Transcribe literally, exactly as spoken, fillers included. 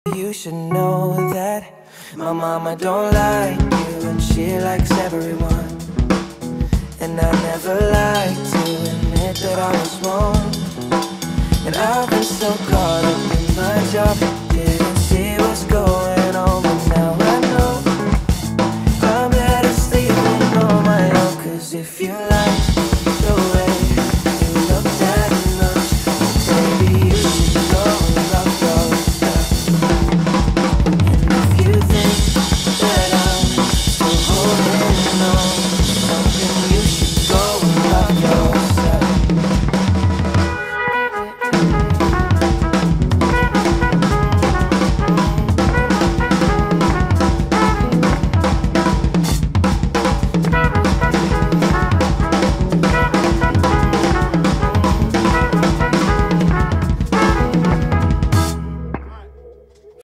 You should know that my mama don't like you and she likes everyone. And I never like to admit that I was wrong. And I've been so caught up in my job, yeah.